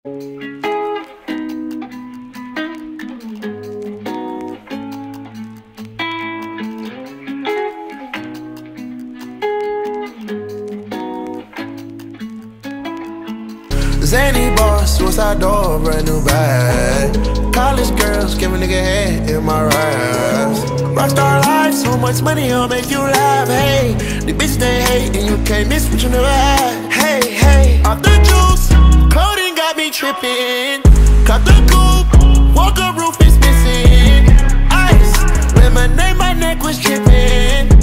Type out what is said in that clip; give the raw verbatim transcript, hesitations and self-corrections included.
Zany boss, suicide door, brand new bag. College girls, give a nigga head in my raps. Rockstar life, so much money, I'll make you laugh. Hey, the bitch they hate, and you can't miss what you never had. Hey, hey, off the juice, clothing got me tripping. Cut the coupe, walker roof is missing. Ice, lemonade, my neck was dripping.